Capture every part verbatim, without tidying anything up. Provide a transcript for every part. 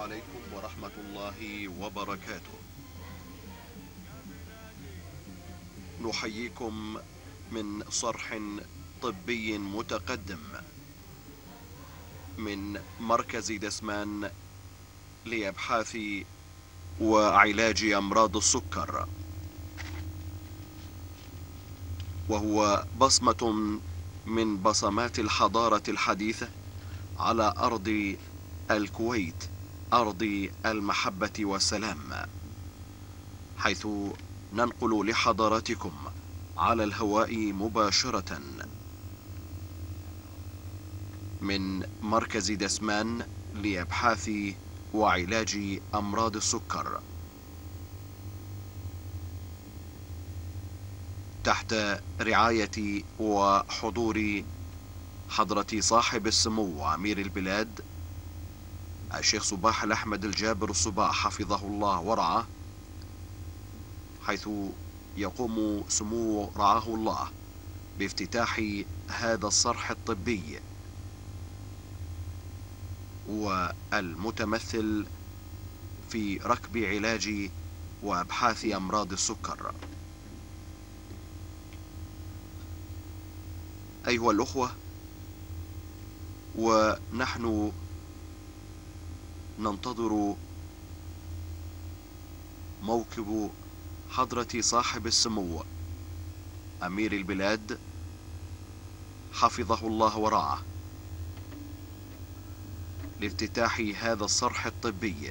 عليكم ورحمة الله وبركاته. نحييكم من صرح طبي متقدم من مركز دسمان لأبحاث وعلاج أمراض السكر، وهو بصمة من بصمات الحضارة الحديثة على أرض الكويت، أرض المحبة والسلام، حيث ننقل لحضراتكم على الهواء مباشرة من مركز دسمان لأبحاث وعلاج أمراض السكر، تحت رعاية وحضور حضرة صاحب السمو أمير البلاد الشيخ صباح الأحمد الجابر الصباح حفظه الله ورعاه، حيث يقوم سمو رعاه الله بافتتاح هذا الصرح الطبي والمتمثل في ركب علاج وأبحاث أمراض السكر. أيها الأخوة، ونحن ننتظر موكب حضرة صاحب السمو أمير البلاد حفظه الله ورعاه لافتتاح هذا الصرح الطبي.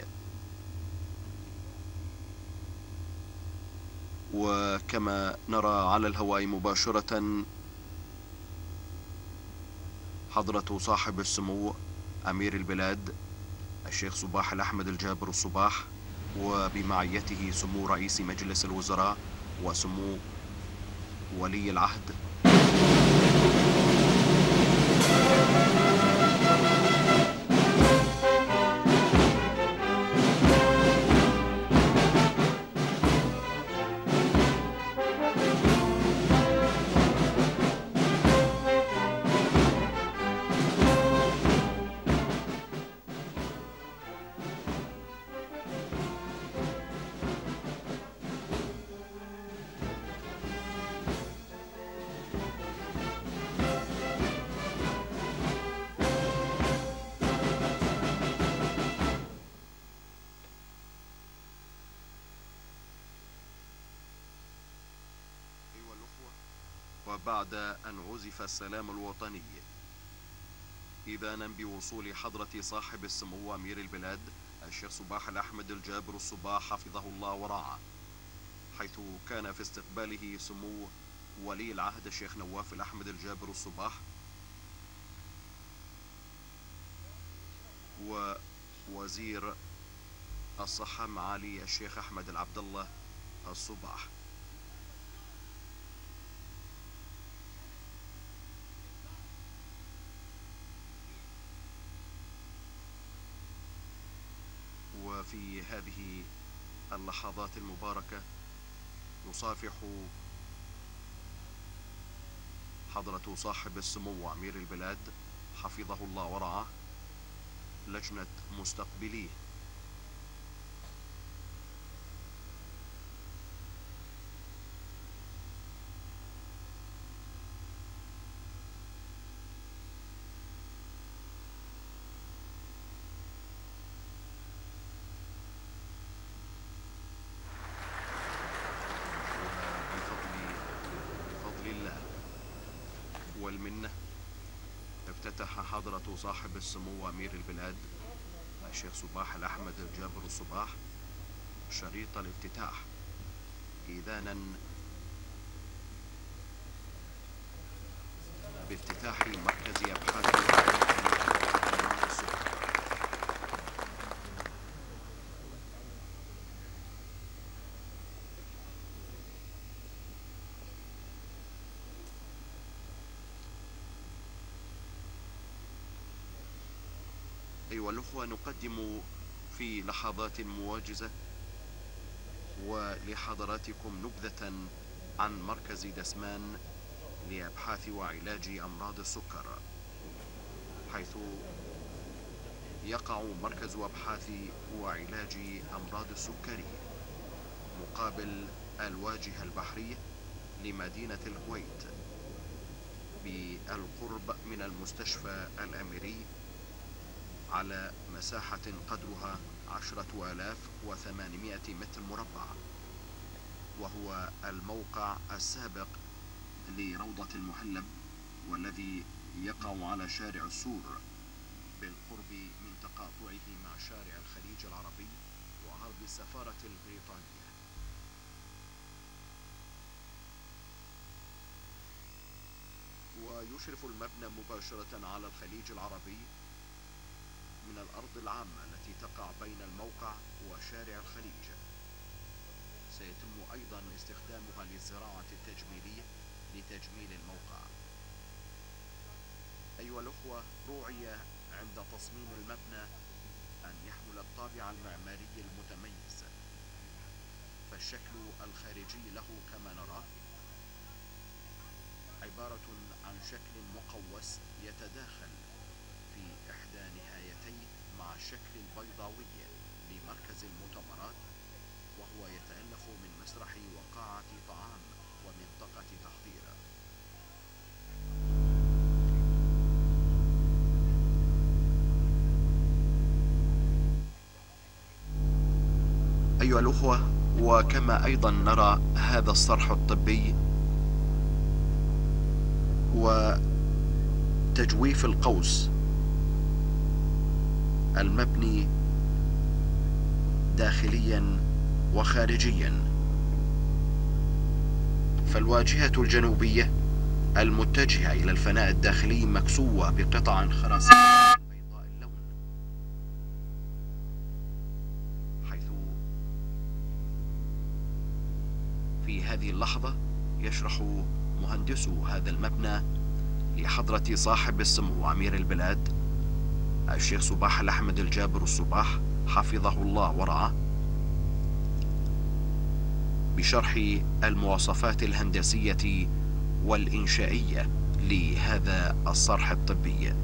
وكما نرى على الهواء مباشرة حضرة صاحب السمو أمير البلاد الشيخ صباح الأحمد الجابر الصباح، وبمعيته سمو رئيس مجلس الوزراء وسمو ولي العهد. وبعد أن عزف السلام الوطني إذانا بوصول حضرة صاحب السمو أمير البلاد الشيخ صباح الأحمد الجابر الصباح حفظه الله ورعاه، حيث كان في استقباله سمو ولي العهد الشيخ نواف الأحمد الجابر الصباح ووزير الصحة معالي الشيخ أحمد العبد الله الصباح. وفي هذه اللحظات المباركة نصافح حضرة صاحب السمو أمير البلاد حفظه الله ورعاه لجنة مستقبليه، والمنة افتتح حضرة صاحب السمو أمير البلاد الشيخ صباح الأحمد الجابر الصباح شريط الافتتاح إذانا بافتتاح مركز أبحاث أمراض السكر. أيها الأخوة، نقدم في لحظات موجزة ولحضراتكم نبذة عن مركز دسمان لأبحاث وعلاج أمراض السكر، حيث يقع مركز أبحاث وعلاج أمراض السكري مقابل الواجهة البحرية لمدينة الكويت بالقرب من المستشفى الأميري، على مساحة قدرها عشرة آلاف وثمانمائة متر مربع، وهو الموقع السابق لروضة المحلب، والذي يقع على شارع السور بالقرب من تقاطعه مع شارع الخليج العربي وعرض السفارة البريطانية. ويشرف المبنى مباشرة على الخليج العربي من الأرض العامة التي تقع بين الموقع وشارع الخليج. سيتم أيضا استخدامها للزراعة التجميلية لتجميل الموقع. أيها الأخوة، روعي عند تصميم المبنى أن يحمل الطابع المعماري المتميز، فالشكل الخارجي له كما نرى عبارة عن شكل مقوس يتداخل في إحدى نهايتيه مع الشكل البيضاوي لمركز المؤتمرات، وهو يتألف من مسرح وقاعة طعام ومنطقة تحضير. أيها الأخوة، وكما أيضا نرى هذا الصرح الطبي وتجويف القوس المبني داخليا وخارجيا، فالواجهة الجنوبية المتجهة إلى الفناء الداخلي مكسوة بقطع خرسانية بيضاء اللون، حيث في هذه اللحظة يشرح مهندسو هذا المبنى لحضرة صاحب السمو أمير البلاد الشيخ صباح الأحمد الجابر الصباح حفظه الله ورعاه بشرح المواصفات الهندسية والإنشائية لهذا الصرح الطبي.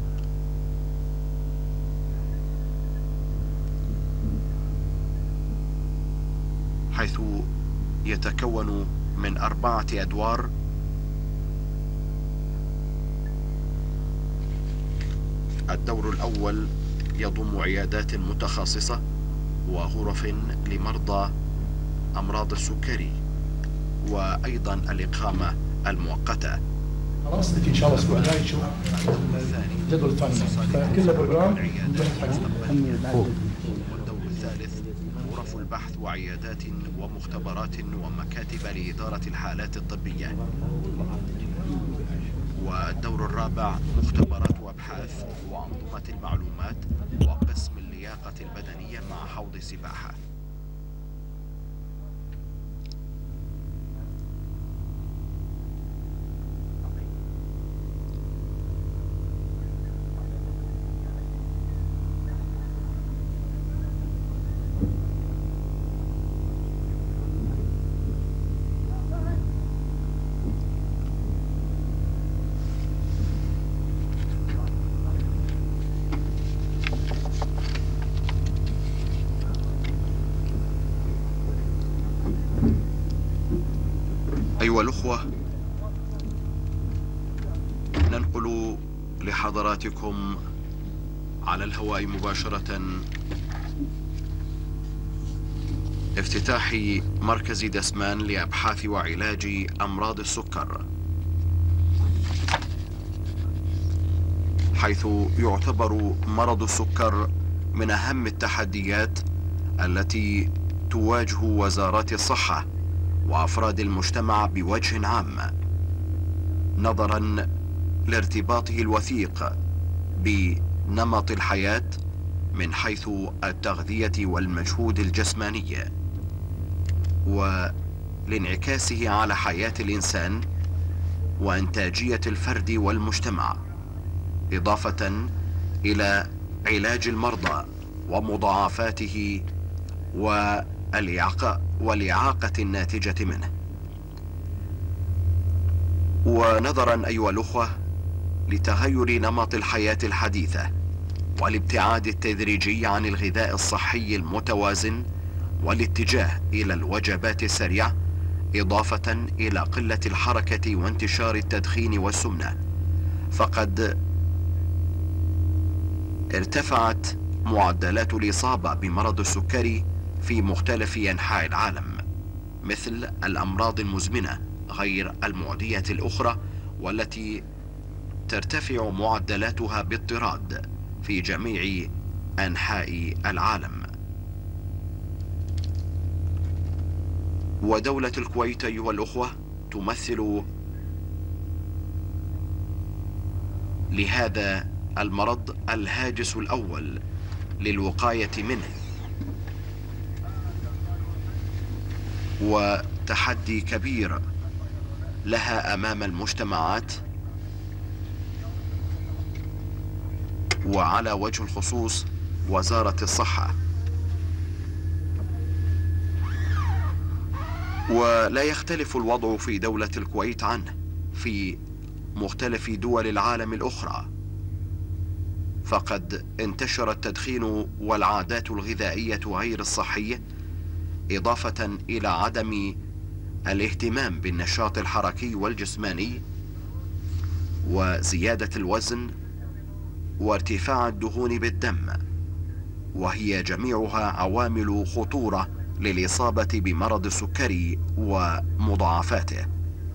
حيث يتكون من أربعة أدوار الدور الأول يضم عيادات متخصصة وغرف لمرضى أمراض السكري، وأيضا الإقامة المؤقتة. خلاص ان شاء الله الاسبوع الجاي نشوف الجدول الثاني، فكله بروجرام. والدور الثالث غرف البحث وعيادات ومختبرات ومكاتب لإدارة الحالات الطبية. والدور الرابع مختبرات وابحاث وأنظمة المعلومات وقسم اللياقة البدنية مع حوض سباحة. أيها الأخوة، ننقل لحضراتكم على الهواء مباشرة افتتاح مركز دسمان لأبحاث وعلاج أمراض السكر، حيث يعتبر مرض السكر من أهم التحديات التي تواجه وزارات الصحة وأفراد المجتمع بوجه عام، نظرا لارتباطه الوثيق بنمط الحياة من حيث التغذية والمجهود الجسماني، ولانعكاسه على حياة الإنسان وإنتاجية الفرد والمجتمع، إضافة إلى علاج المرضى ومضاعفاته والإعاقة والإعاقة الناتجة منه. ونظرا أيها الأخوة لتغير نمط الحياة الحديثة والابتعاد التدريجي عن الغذاء الصحي المتوازن والاتجاه إلى الوجبات السريعة، إضافة إلى قلة الحركة وانتشار التدخين والسمنة. فقد ارتفعت معدلات الإصابة بمرض السكري في مختلف أنحاء العالم، مثل الأمراض المزمنة غير المعدية الأخرى، والتي ترتفع معدلاتها باضطراد في جميع أنحاء العالم. ودولة الكويت أيها الأخوة تمثل لهذا المرض الهاجس الأول للوقاية منه، وتحدي كبير لها أمام المجتمعات، وعلى وجه الخصوص وزارة الصحة. ولا يختلف الوضع في دولة الكويت عنه في مختلف دول العالم الأخرى، فقد انتشر التدخين والعادات الغذائية غير الصحية، إضافة إلى عدم الاهتمام بالنشاط الحركي والجسماني وزيادة الوزن وارتفاع الدهون بالدم، وهي جميعها عوامل خطورة للإصابة بمرض السكري ومضاعفاته.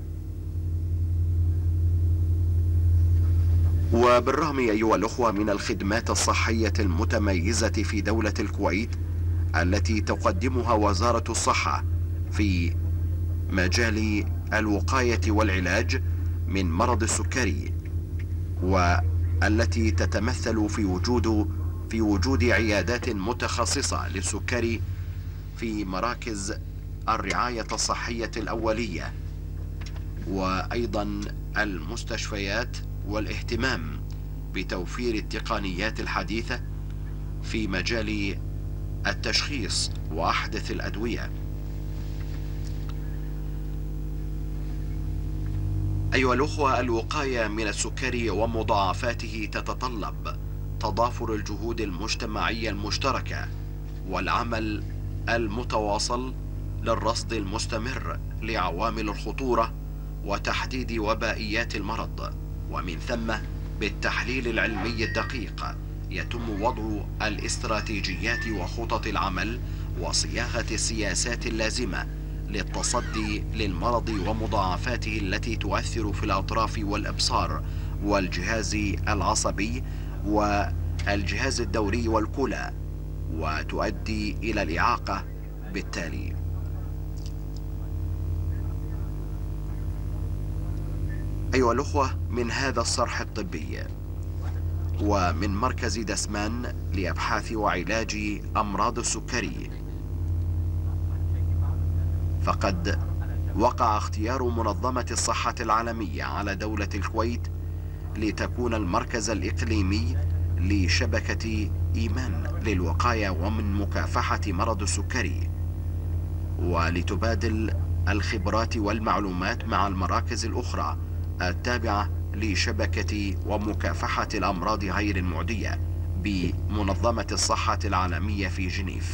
وبالرغم أيها الأخوة من الخدمات الصحية المتميزة في دولة الكويت التي تقدمها وزارة الصحة في مجال الوقاية والعلاج من مرض السكري، والتي تتمثل في وجود في وجود عيادات متخصصة للسكري في مراكز الرعاية الصحية الأولية، وأيضا المستشفيات، والاهتمام بتوفير التقنيات الحديثة في مجال التشخيص وأحدث الأدوية. أيها الأخوة، الوقاية من السكري ومضاعفاته تتطلب تضافر الجهود المجتمعية المشتركة والعمل المتواصل للرصد المستمر لعوامل الخطورة وتحديد وبائيات المرض، ومن ثم بالتحليل العلمي الدقيق يتم وضع الاستراتيجيات وخطط العمل وصياغة السياسات اللازمة للتصدي للمرض ومضاعفاته التي تؤثر في الأطراف والإبصار والجهاز العصبي والجهاز الدوري والكلى، وتؤدي إلى الإعاقة بالتالي. أيها الأخوة، من هذا الصرح الطبي ومن مركز دسمان لأبحاث وعلاج أمراض السكري، فقد وقع اختيار منظمة الصحة العالمية على دولة الكويت لتكون المركز الإقليمي لشبكة إيمان للوقاية ومن مكافحة مرض السكري، ولتبادل الخبرات والمعلومات مع المراكز الأخرى التابعة لشبكة ومكافحة الأمراض غير المعدية بمنظمة الصحة العالمية في جنيف.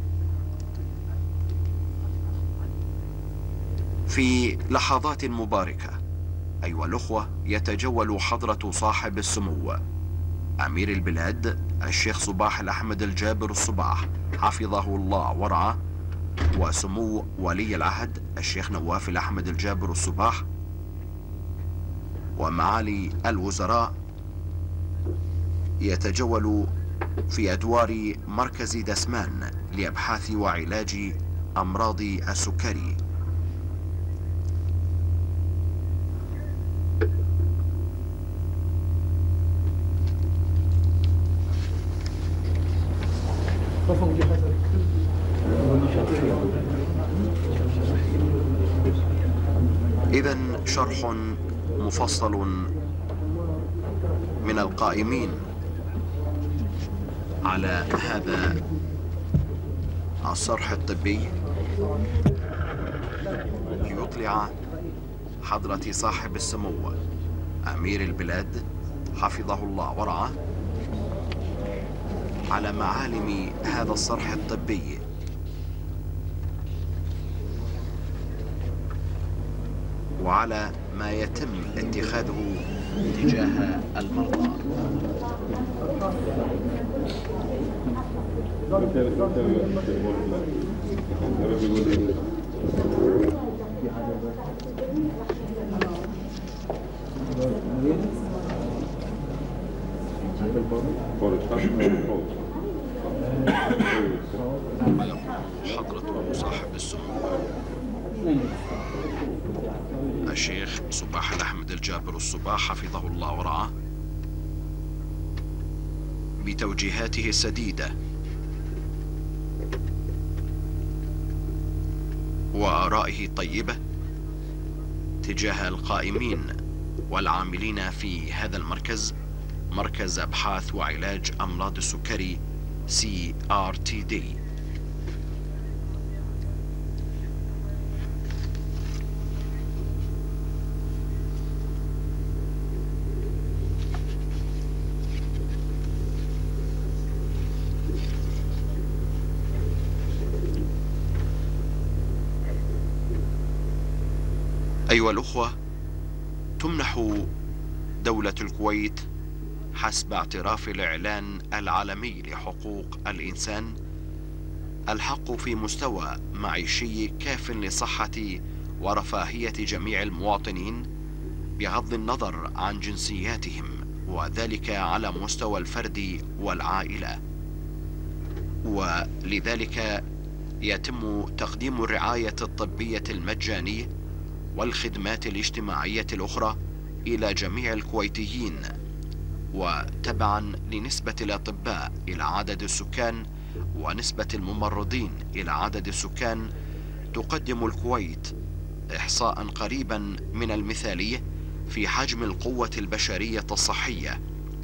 في لحظات مباركة أيها الأخوة، يتجول حضرة صاحب السمو أمير البلاد الشيخ صباح الأحمد الجابر الصباح حفظه الله ورعاه، وسمو ولي العهد الشيخ نواف الأحمد الجابر الصباح، ومعالي الوزراء، يتجول في أدوار مركز دسمان لأبحاث وعلاج أمراض السكري. إذن شرح مفصل من القائمين على هذا الصرح الطبي ليطلع حضرة صاحب السمو أمير البلاد حفظه الله ورعاه على معالم هذا الصرح الطبي وعلى ما يتم اتخاذه تجاه المرضى. حضرة صاحب السمو الشيخ صباح الأحمد الجابر الصباح حفظه الله ورعاه بتوجيهاته السديدة وآرائه الطيبة تجاه القائمين والعاملين في هذا المركز، مركز أبحاث وعلاج أمراض السكري سي آر تي دي. أيها الأخوة، تمنح دولة الكويت حسب اعتراف الإعلان العالمي لحقوق الإنسان الحق في مستوى معيشي كاف لصحة ورفاهية جميع المواطنين بغض النظر عن جنسياتهم، وذلك على مستوى الفرد والعائلة. ولذلك يتم تقديم الرعاية الطبية المجانية والخدمات الاجتماعية الأخرى إلى جميع الكويتيين، وتبعا لنسبة الأطباء إلى عدد السكان ونسبة الممرضين إلى عدد السكان، تقدم الكويت إحصاء قريبا من المثالية في حجم القوة البشرية الصحية.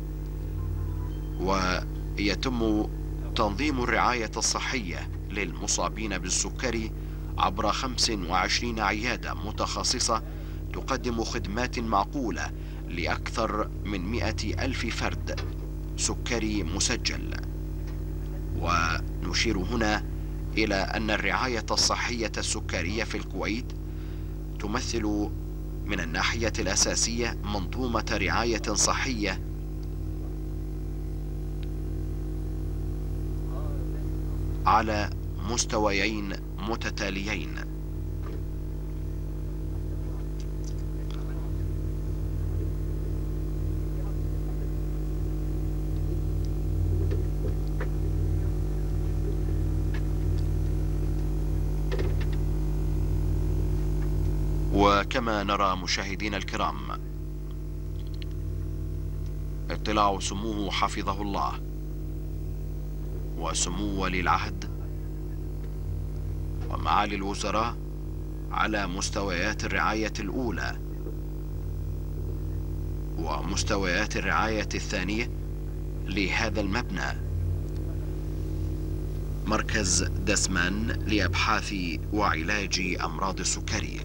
ويتم تنظيم الرعاية الصحية للمصابين بالسكري عبر خمس وعشرين عيادة متخصصة تقدم خدمات معقولة لأكثر من مئة ألف فرد سكري مسجل. ونشير هنا إلى أن الرعاية الصحية السكرية في الكويت تمثل من الناحية الأساسية منظومة رعاية صحية على مستويين متتاليين. وكما نرى مشاهدينا الكرام، اطلاع سموه حفظه الله وسمو ولي العهد ومعالي الوزراء على مستويات الرعاية الأولى ومستويات الرعاية الثانية لهذا المبنى، مركز دسمان لأبحاث وعلاج أمراض السكري.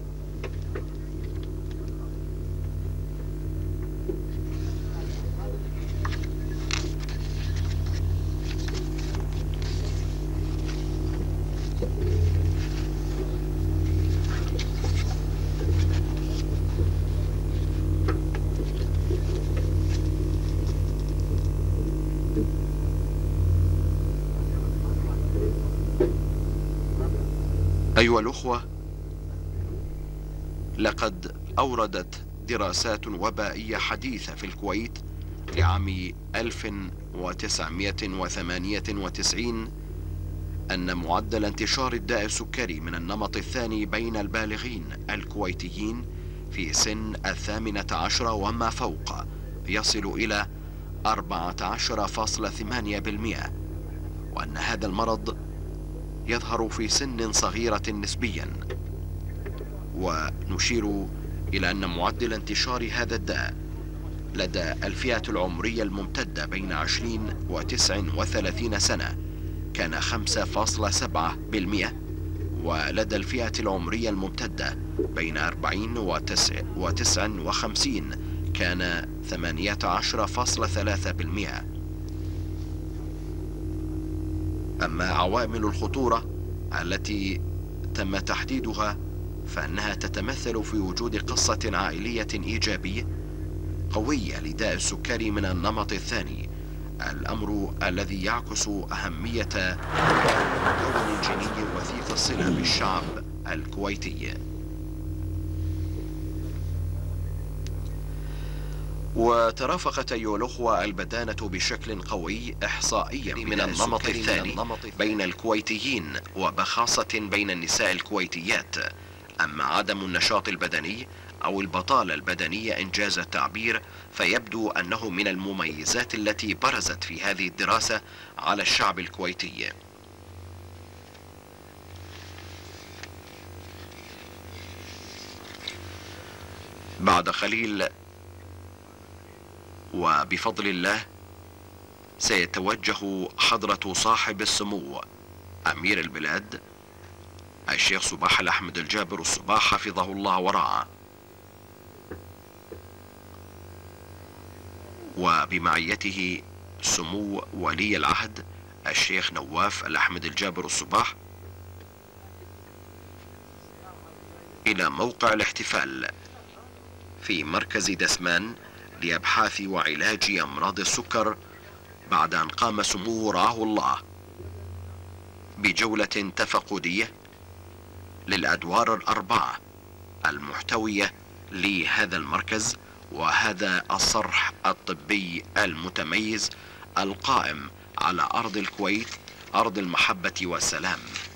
أيها الأخوة، لقد أوردت دراسات وبائية حديثة في الكويت لعام ألف وتسعمئة وثمانية وتسعين أن معدل انتشار الداء السكري من النمط الثاني بين البالغين الكويتيين في سن الثامنة عشرة وما فوق يصل إلى أربعة عشر فاصلة ثمانية بالمئة، وأن هذا المرض يظهر في سن صغيرة نسبيا. ونشير إلى أن معدل انتشار هذا الداء لدى الفئة العمرية الممتدة بين عشرين وتسع وثلاثين سنة كان خمسة فاصلة سبعة بالمئة، ولدى الفئة العمرية الممتدة بين أربعين وتسع وخمسين كان ثمانية عشر فاصلة ثلاثة بالمئة. أما عوامل الخطورة التي تم تحديدها فإنها تتمثل في وجود قصة عائلية إيجابية قوية لداء السكري من النمط الثاني، الأمر الذي يعكس أهمية مكون جيني وثيق الصلة بالشعب الكويتي. وترافقت أيها الأخوة البدانة بشكل قوي إحصائيا من النمط الثاني بين الكويتيين وبخاصة بين النساء الكويتيات. أما عدم النشاط البدني أو البطالة البدنية إنجاز التعبير فيبدو أنه من المميزات التي برزت في هذه الدراسة على الشعب الكويتي. بعد قليل وبفضل الله سيتوجه حضرة صاحب السمو أمير البلاد الشيخ صباح الأحمد الجابر الصباح حفظه الله ورعاه، وبمعيته سمو ولي العهد الشيخ نواف الأحمد الجابر الصباح، إلى موقع الاحتفال في مركز دسمان لأبحاث وعلاج أمراض السكر، بعد أن قام سموه رعاه الله بجولة تفقدية للأدوار الأربعة المحتوية لهذا المركز وهذا الصرح الطبي المتميز القائم على أرض الكويت، أرض المحبة والسلام.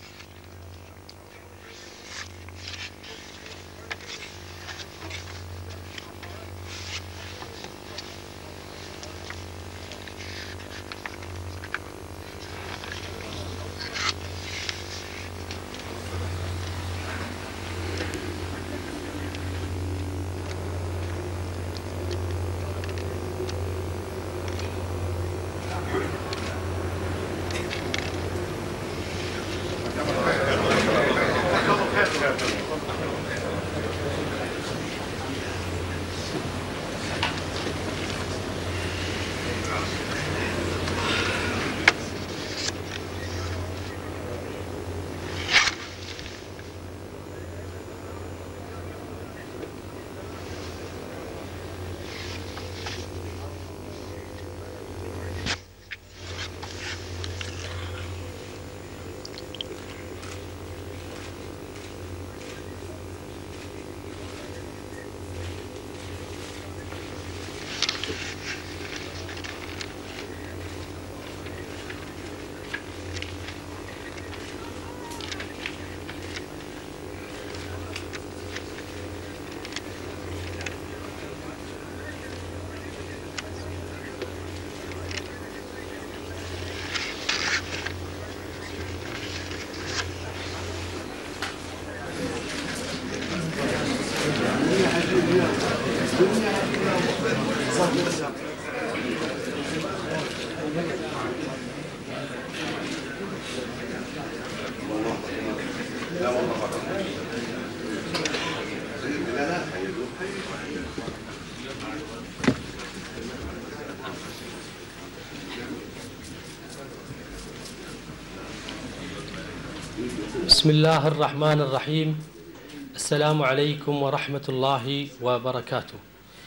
بسم الله الرحمن الرحيم. السلام عليكم ورحمة الله وبركاته.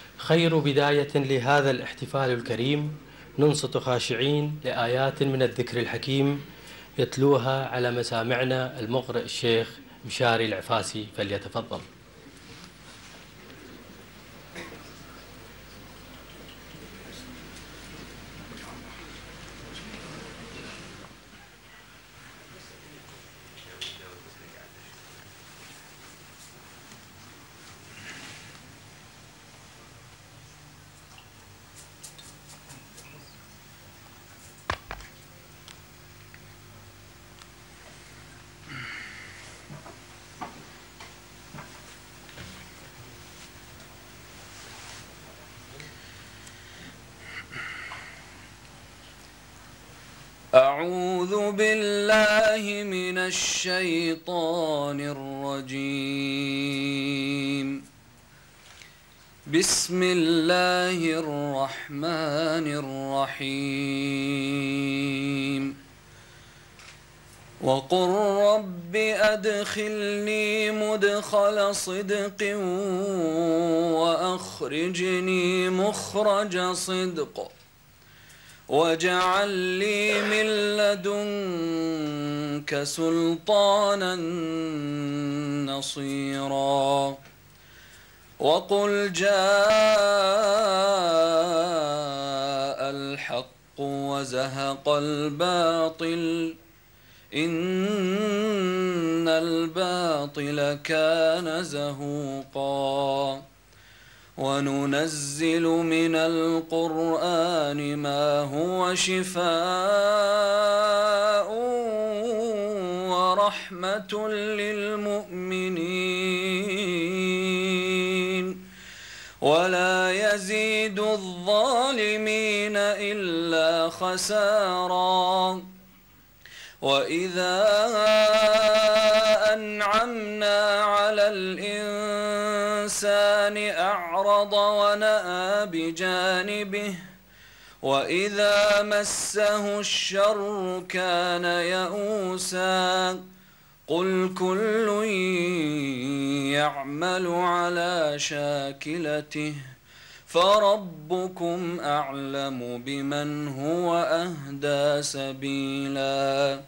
خير بداية لهذا الاحتفال الكريم ننصت خاشعين لآيات من الذكر الحكيم يتلوها على مسامعنا المقرئ الشيخ مشاري العفاسي، فليتفضل. أعوذ بالله من الشيطان الرجيم. بسم الله الرحمن الرحيم. وقل رب أدخلني مدخل صدق وأخرجني مخرج صدق واجعل لي من لدنك سلطانا نصيرا وقل جاء الحق وزهق الباطل إن الباطل كان زهوقا وننزل من القرآن ما هو شفاء ورحمة للمؤمنين ولا يزيد الظالمين إلا خسارا وإذا أنعمنا على الإنسان أعرض ونأى بجانبه وإذا مسه الشر كان يئوسا قل كل يعمل على شاكلته فربكم أعلم بمن هو أهدى سبيلا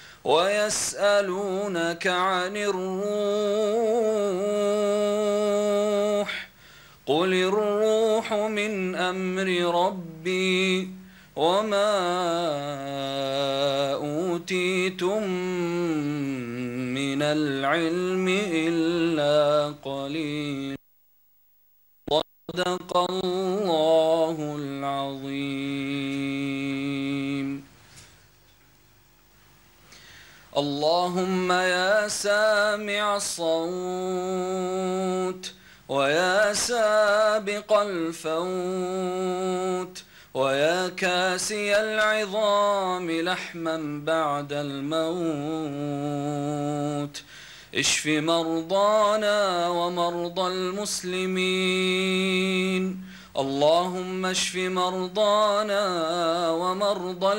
ويسألونك عن الروح قل الروح من أمر ربي وما أوتيتم من العلم إلا قليلا صدق الله العظيم. اللهم يا سامع الصوت ويا سابق الفوت ويا كاسي العظام لحما بعد الموت اشف مرضانا ومرضى المسلمين اللهم اشف مرضانا ومرضى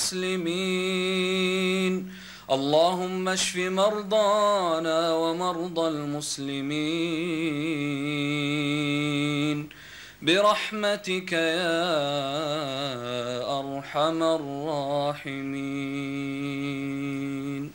المسلمين اللهم اشف مرضانا ومرضى المسلمين برحمتك يا أرحم الراحمين.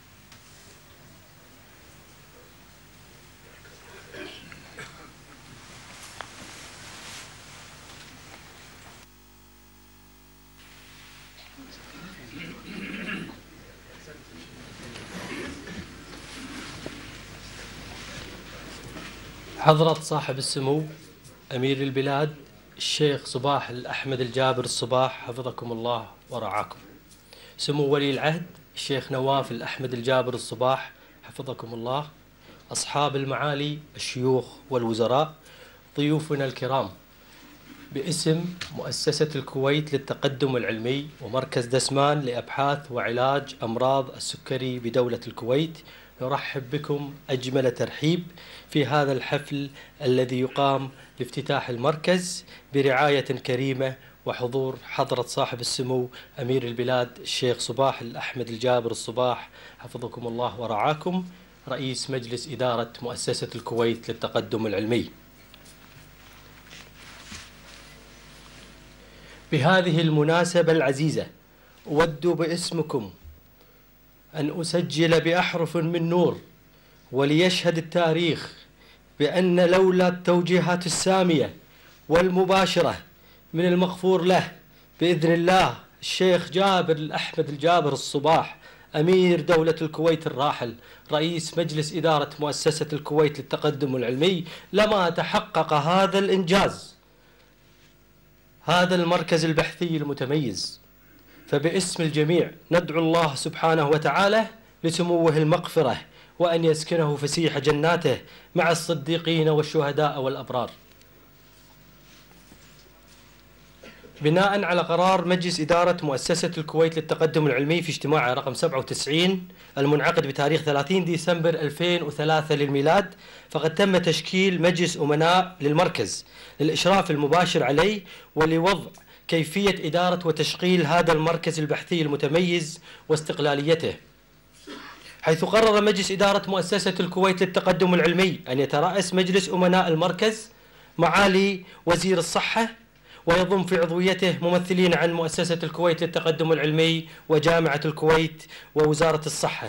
حضرة صاحب السمو أمير البلاد الشيخ صباح الأحمد الجابر الصباح حفظكم الله ورعاكم، سمو ولي العهد الشيخ نواف الأحمد الجابر الصباح حفظكم الله، أصحاب المعالي الشيوخ والوزراء، ضيوفنا الكرام، باسم مؤسسة الكويت للتقدم العلمي ومركز دسمان لأبحاث وعلاج أمراض السكري بدولة الكويت، نرحب بكم أجمل ترحيب في هذا الحفل الذي يقام لافتتاح المركز برعاية كريمة وحضور حضرة صاحب السمو أمير البلاد الشيخ صباح الأحمد الجابر الصباح حفظكم الله ورعاكم، رئيس مجلس إدارة مؤسسة الكويت للتقدم العلمي. بهذه المناسبة العزيزة أود باسمكم أن أسجل بأحرف من نور وليشهد التاريخ بأن لولا التوجيهات السامية والمباشرة من المغفور له بإذن الله الشيخ جابر الأحمد الجابر الصباح أمير دولة الكويت الراحل رئيس مجلس إدارة مؤسسة الكويت للتقدم العلمي لما تحقق هذا الإنجاز، هذا المركز البحثي المتميز. فباسم الجميع ندعو الله سبحانه وتعالى لسموه المغفرة وأن يسكنه فسيح جناته مع الصديقين والشهداء والأبرار. بناء على قرار مجلس إدارة مؤسسة الكويت للتقدم العلمي في اجتماعه رقم سبعة وتسعين المنعقد بتاريخ ثلاثين ديسمبر ألفين وثلاثة للميلاد، فقد تم تشكيل مجلس أمناء للمركز للإشراف المباشر عليه ولوضع كيفية إدارة وتشغيل هذا المركز البحثي المتميز واستقلاليته. حيث قرر مجلس إدارة مؤسسة الكويت للتقدم العلمي أن يترأس مجلس أمناء المركز معالي وزير الصحة، ويضم في عضويته ممثلين عن مؤسسة الكويت للتقدم العلمي وجامعة الكويت ووزارة الصحة.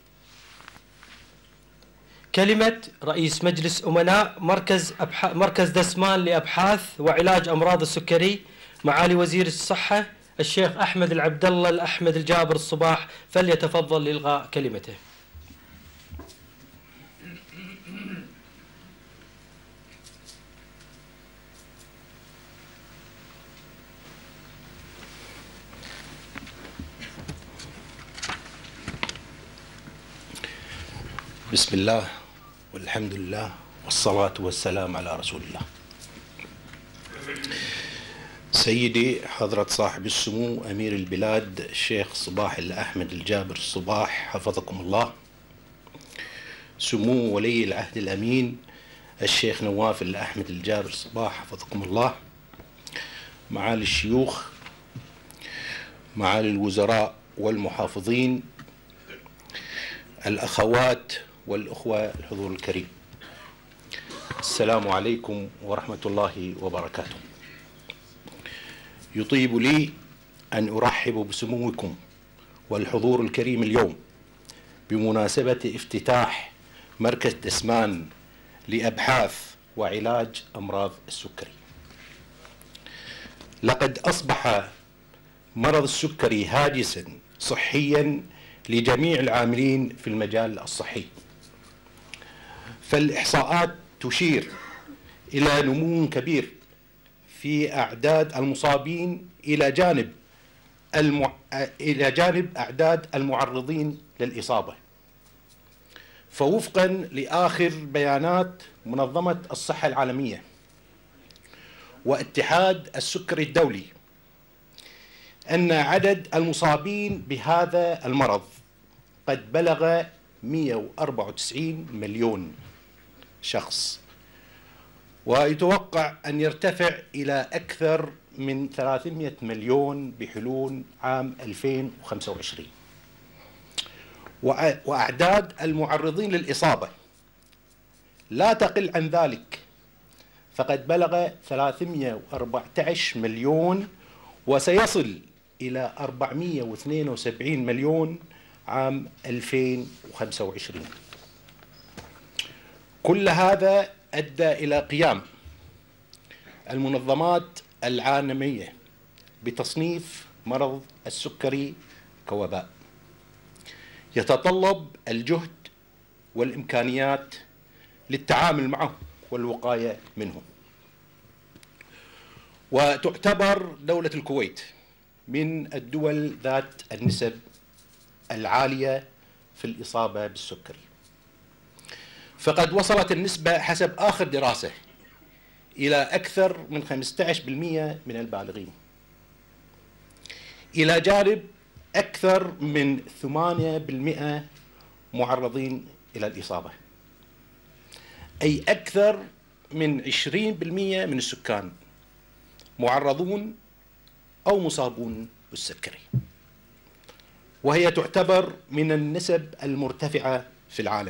كلمة رئيس مجلس أمناء مركز أبح... مركز دسمان لأبحاث وعلاج أمراض السكري معالي وزير الصحة الشيخ أحمد العبد الله الأحمد الجابر الصباح، فليتفضل لإلغاء كلمته. بسم الله والحمد لله والصلاة والسلام على رسول الله. سيدي حضرة صاحب السمو أمير البلاد الشيخ صباح الأحمد الجابر الصباح حفظكم الله، سمو ولي العهد الأمين الشيخ نواف الأحمد الجابر الصباح حفظكم الله، معالي الشيوخ، معالي الوزراء والمحافظين، الأخوات والأخوة الحضور الكريم، السلام عليكم ورحمة الله وبركاته. يطيب لي أن أرحب بسموكم والحضور الكريم اليوم بمناسبة افتتاح مركز دسمان لأبحاث وعلاج أمراض السكري. لقد أصبح مرض السكري هاجسا صحيا لجميع العاملين في المجال الصحي، فالإحصاءات تشير إلى نمو كبير في أعداد المصابين إلى جانب المع... إلى جانب أعداد المعرضين للإصابة. فوفقا لآخر بيانات منظمة الصحة العالمية واتحاد السكري الدولي، أن عدد المصابين بهذا المرض قد بلغ مئة وأربعة وتسعين مليون شخص، ويتوقع أن يرتفع إلى أكثر من ثلاثمئة مليون بحلول عام ألفين وخمسة وعشرين. وأعداد المعرضين للإصابة لا تقل عن ذلك، فقد بلغ ثلاثمئة وأربعة عشر مليون وسيصل إلى أربعمئة واثنين وسبعين مليون عام ألفين وخمسة وعشرين. كل هذا أدى إلى قيام المنظمات العالمية بتصنيف مرض السكري كوباء يتطلب الجهد والإمكانيات للتعامل معه والوقاية منه. وتعتبر دولة الكويت من الدول ذات النسب العالية في الإصابة بالسكري، فقد وصلت النسبة حسب آخر دراسة إلى أكثر من خمسة عشر بالمئة من البالغين، إلى جانب أكثر من ثمانية بالمئة معرضين إلى الإصابة، أي أكثر من عشرين بالمئة من السكان معرضون أو مصابون بالسكري، وهي تعتبر من النسب المرتفعة في العالم.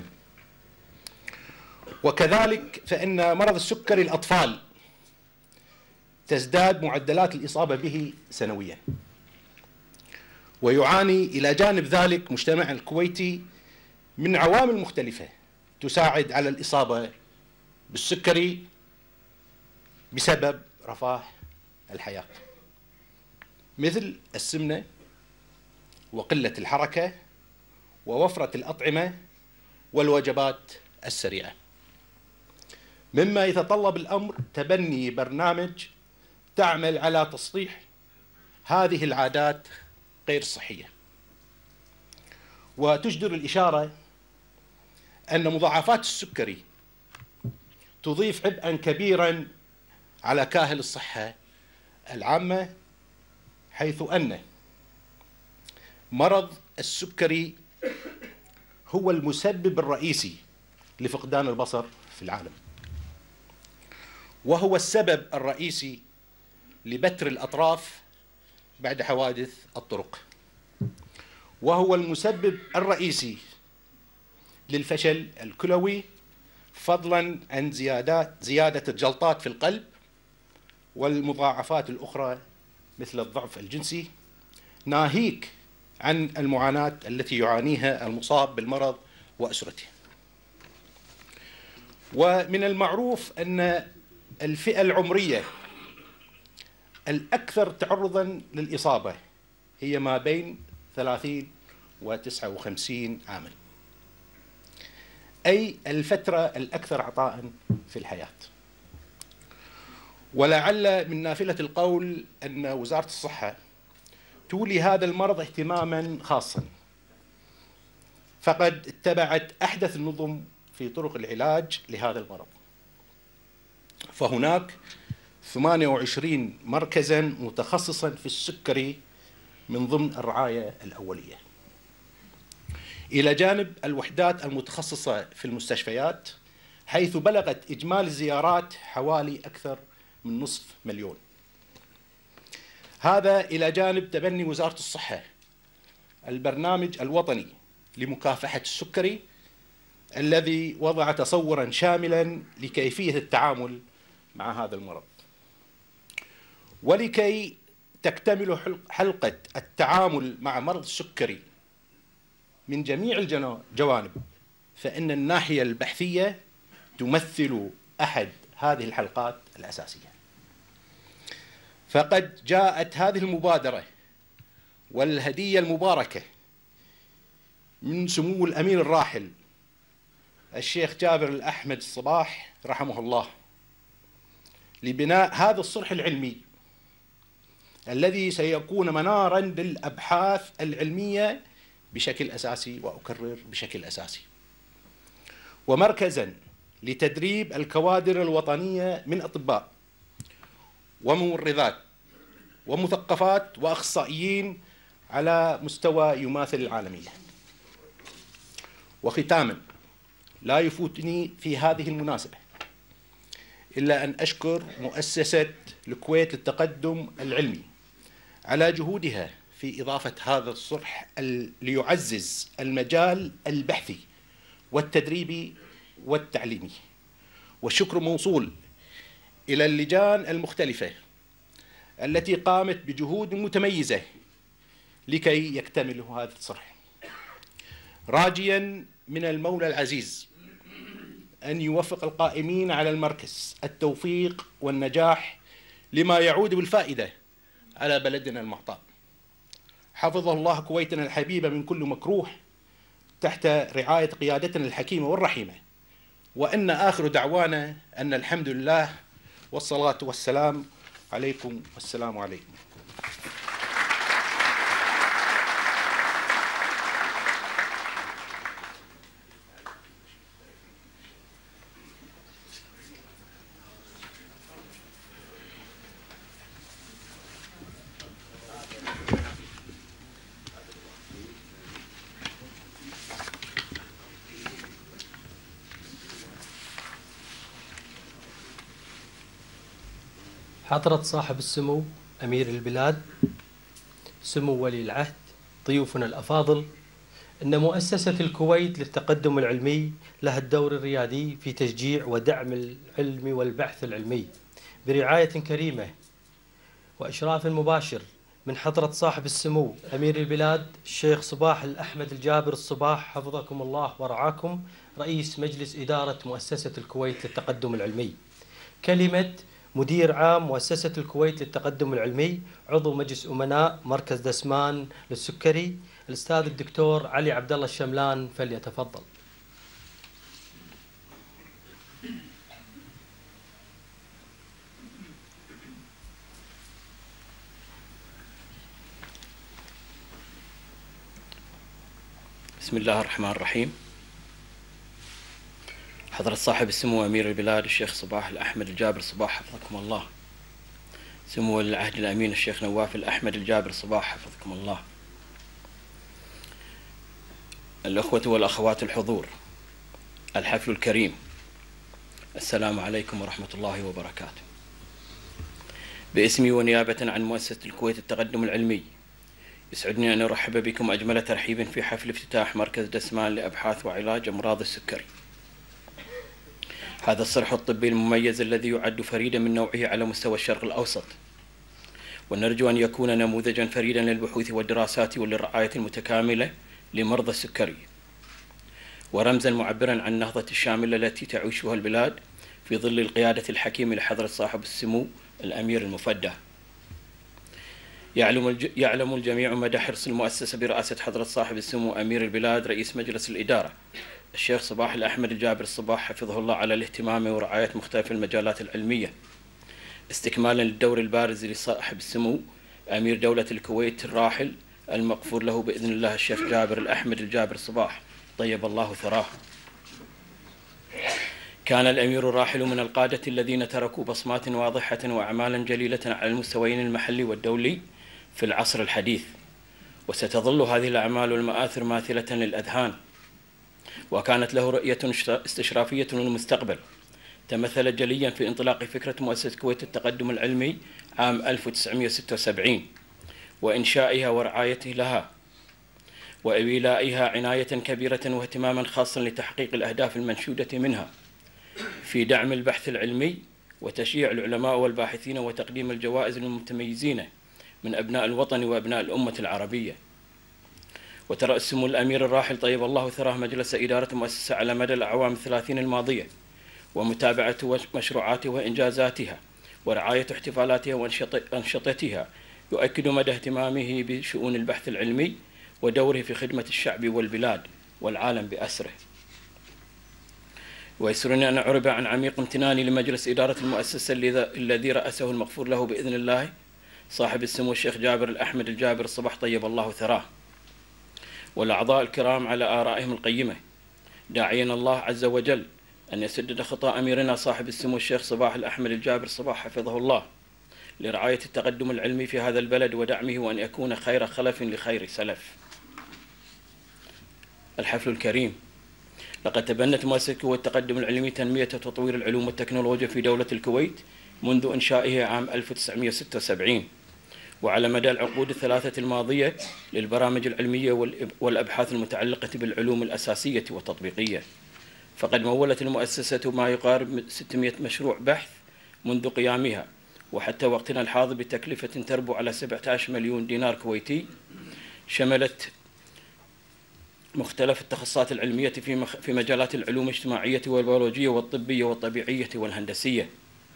وكذلك فإن مرض السكري الأطفال تزداد معدلات الإصابة به سنويا، ويعاني إلى جانب ذلك مجتمع الكويتي من عوامل مختلفة تساعد على الإصابة بالسكري بسبب رفاه الحياة، مثل السمنة وقلة الحركة ووفرة الأطعمة والوجبات السريعة، مما يتطلب الأمر تبني برنامج تعمل على تصحيح هذه العادات غير صحية. وتجدر الإشارة أن مضاعفات السكري تضيف عبئا كبيرا على كاهل الصحة العامة، حيث أن مرض السكري هو المسبب الرئيسي لفقدان البصر في العالم، وهو السبب الرئيسي لبتر الأطراف بعد حوادث الطرق، وهو المسبب الرئيسي للفشل الكلوي، فضلا عن زيادات زيادة الجلطات في القلب والمضاعفات الأخرى مثل الضعف الجنسي، ناهيك عن المعاناة التي يعانيها المصاب بالمرض وأسرته. ومن المعروف أن الفئة العمرية الأكثر تعرضاً للإصابة هي ما بين ثلاثين وتسعة وخمسين عاماً، أي الفترة الأكثر عطاءً في الحياة. ولعل من نافلة القول أن وزارة الصحة تولي هذا المرض اهتماماً خاصاً، فقد اتبعت أحدث النظم في طرق العلاج لهذا المرض. فهناك ثمانية وعشرين مركزاً متخصصاً في السكري من ضمن الرعاية الأولية، إلى جانب الوحدات المتخصصة في المستشفيات، حيث بلغت إجمالي الزيارات حوالي أكثر من نصف مليون. هذا إلى جانب تبني وزارة الصحة البرنامج الوطني لمكافحة السكري، الذي وضع تصوراً شاملاً لكيفية التعامل مع هذا المرض. ولكي تكتمل حلقة التعامل مع مرض السكري من جميع الجوانب، فإن الناحية البحثية تمثل أحد هذه الحلقات الأساسية. فقد جاءت هذه المبادرة والهدية المباركة من سمو الأمير الراحل الشيخ جابر الأحمد الصباح رحمه الله لبناء هذا الصرح العلمي الذي سيكون مناراً للأبحاث العلمية بشكل أساسي، وأكرر بشكل أساسي، ومركزاً لتدريب الكوادر الوطنية من أطباء وممرضات ومثقفات وأخصائيين على مستوى يماثل العالمية. وختاماً، لا يفوتني في هذه المناسبة إلا أن أشكر مؤسسة الكويت للتقدم العلمي على جهودها في إضافة هذا الصرح ليعزز المجال البحثي والتدريبي والتعليمي. والشكر موصول إلى اللجان المختلفة التي قامت بجهود متميزة لكي يكتمل هذا الصرح، راجياً من المولى العزيز أن يوفق القائمين على المركز التوفيق والنجاح لما يعود بالفائدة على بلدنا المعطاء. حفظه الله كويتنا الحبيبة من كل مكروه تحت رعاية قيادتنا الحكيمة والرحيمة، وأن آخر دعوانا أن الحمد لله والصلاة والسلام عليكم والسلام عليكم. حضرة صاحب السمو أمير البلاد، سمو ولي العهد، ضيوفنا الأفاضل، إن مؤسسة الكويت للتقدم العلمي لها الدور الريادي في تشجيع ودعم العلم والبحث العلمي برعاية كريمة وإشراف مباشر من حضرة صاحب السمو أمير البلاد الشيخ صباح الأحمد الجابر الصباح حفظكم الله ورعاكم، رئيس مجلس إدارة مؤسسة الكويت للتقدم العلمي. كلمة مدير عام مؤسسة الكويت للتقدم العلمي، عضو مجلس أمناء مركز دسمان للسكري، الأستاذ الدكتور علي عبد الله الشملان، فليتفضل. بسم الله الرحمن الرحيم. حضرة صاحب السمو أمير البلاد الشيخ صباح الأحمد الجابر الصباح حفظكم الله، سمو ولي العهد الأمين الشيخ نواف الأحمد الجابر الصباح حفظكم الله، الأخوة والأخوات الحضور، الحفل الكريم، السلام عليكم ورحمة الله وبركاته. باسمي ونيابة عن مؤسسة الكويت التقدم العلمي يسعدني أن أرحب بكم أجمل ترحيب في حفل افتتاح مركز دسمان لأبحاث وعلاج أمراض السكري. هذا الصرح الطبي المميز الذي يعد فريدا من نوعه على مستوى الشرق الأوسط، ونرجو أن يكون نموذجا فريدا للبحوث والدراسات وللرعاية المتكاملة لمرضى السكري، ورمزا معبرا عن النهضة الشاملة التي تعيشها البلاد في ظل القيادة الحكيمة لحضرة صاحب السمو الأمير المفدى. يعلم يعلم الجميع مدى حرص المؤسسة برئاسة حضرة صاحب السمو أمير البلاد رئيس مجلس الإدارة الشيخ صباح الأحمد الجابر الصباح حفظه الله على الاهتمام ورعاية مختلف المجالات العلمية، استكمالا للدور البارز لصاحب السمو أمير دولة الكويت الراحل المغفور له بإذن الله الشيخ جابر الأحمد الجابر الصباح طيب الله ثراه. كان الأمير الراحل من القادة الذين تركوا بصمات واضحة وأعمالا جليلة على المستويين المحلي والدولي في العصر الحديث، وستظل هذه الأعمال والمآثر ماثلة للأذهان، وكانت له رؤية استشرافية للمستقبل تمثلت جليا في انطلاق فكرة مؤسسة كويت التقدم العلمي عام ألف وتسعمئة وستة وسبعين وإنشائها ورعايته لها وإولائها عناية كبيرة واهتماما خاصا لتحقيق الأهداف المنشودة منها في دعم البحث العلمي وتشجيع العلماء والباحثين وتقديم الجوائز للمتميزين من أبناء الوطن وأبناء الأمة العربية. وترأس سمو الأمير الراحل طيب الله ثراه مجلس إدارة المؤسسة على مدى الأعوام الثلاثين الماضية، ومتابعة مشروعاتها وإنجازاتها ورعاية احتفالاتها وأنشطتها يؤكد مدى اهتمامه بشؤون البحث العلمي ودوره في خدمة الشعب والبلاد والعالم بأسره. ويسرني أن أعرب عن عميق امتناني لمجلس إدارة المؤسسة الذي رأسه المغفور له بإذن الله صاحب السمو الشيخ جابر الأحمد الجابر الصباح طيب الله ثراه، والأعضاء الكرام على آرائهم القيمة، داعيا الله عز وجل أن يسدد خطى أميرنا صاحب السمو الشيخ صباح الأحمد الجابر الصباح حفظه الله لرعاية التقدم العلمي في هذا البلد ودعمه، وأن يكون خير خلف لخير سلف. الحفل الكريم، لقد تبنت مؤسسة كويت التقدم العلمي تنمية وتطوير العلوم والتكنولوجيا في دولة الكويت منذ إنشائها عام ألف وتسعمئة وستة وسبعين، وعلى مدى العقود الثلاثة الماضية للبرامج العلمية والأبحاث المتعلقة بالعلوم الأساسية والتطبيقية. فقد مولت المؤسسة ما يقارب ستمئة مشروع بحث منذ قيامها وحتى وقتنا الحاضر بتكلفة تربو على سبعة عشر مليون دينار كويتي، شملت مختلف التخصصات العلمية في في مجالات العلوم الاجتماعية والبيولوجية والطبية والطبيعية والهندسية،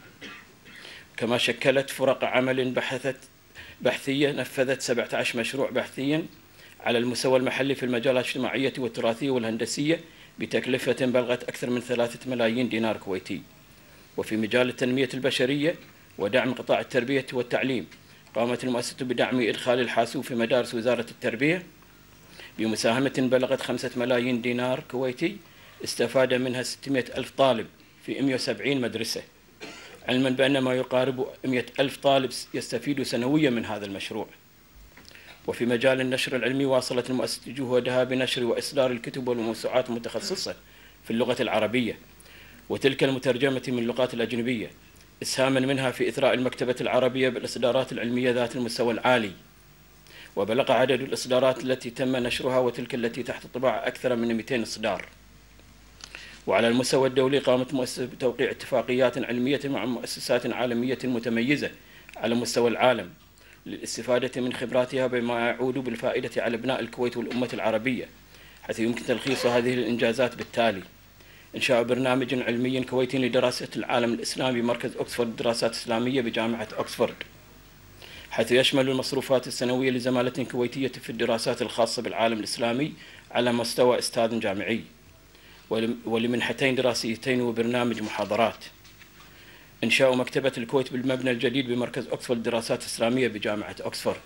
كما شكلت فرق عمل بحثت بحثية نفذت سبعة عشر مشروع بحثيا على المستوى المحلي في المجالات الاجتماعية والتراثية والهندسية بتكلفة بلغت أكثر من ثلاثة ملايين دينار كويتي. وفي مجال التنمية البشرية ودعم قطاع التربية والتعليم، قامت المؤسسة بدعم إدخال الحاسوب في مدارس وزارة التربية بمساهمة بلغت خمسة ملايين دينار كويتي، استفاد منها ستمئة ألف طالب في مئة وسبعين مدرسة، علما بأن ما يقارب مئة ألف طالب يستفيد سنويا من هذا المشروع. وفي مجال النشر العلمي، واصلت المؤسسة جهودها بنشر وإصدار الكتب والموسوعات المتخصصة في اللغة العربية وتلك المترجمة من اللغات الأجنبية، إسهاما منها في إثراء المكتبة العربية بالإصدارات العلمية ذات المستوى العالي. وبلغ عدد الإصدارات التي تم نشرها وتلك التي تحت طباعة أكثر من مئتين إصدار. وعلى المستوى الدولي، قامت المؤسسة بتوقيع اتفاقيات علمية مع مؤسسات عالمية متميزة على مستوى العالم للاستفادة من خبراتها بما يعود بالفائدة على أبناء الكويت والأمة العربية، حيث يمكن تلخيص هذه الإنجازات بالتالي: إنشاء برنامج علمي كويتي لدراسة العالم الإسلامي بمركز أكسفورد للدراسات الإسلامية بجامعة أكسفورد، حيث يشمل المصروفات السنوية لزمالة كويتية في الدراسات الخاصة بالعالم الإسلامي على مستوى أستاذ جامعي، ولمنحتين دراسيتين وبرنامج محاضرات. إنشاء مكتبة الكويت بالمبنى الجديد بمركز أكسفورد للدراسات الإسلامية بجامعة أكسفورد.